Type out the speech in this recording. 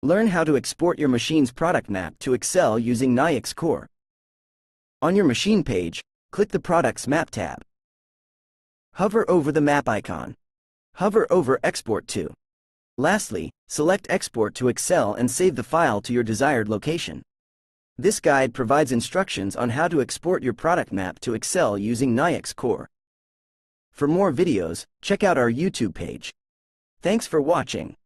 Learn how to export your machine's product map to Excel using Nayax Core. On your machine page, click the Products Map tab. Hover over the map icon. Hover over Export to. Lastly, select Export to Excel and save the file to your desired location. This guide provides instructions on how to export your product map to Excel using Nayax Core. For more videos, check out our YouTube page. Thanks for watching.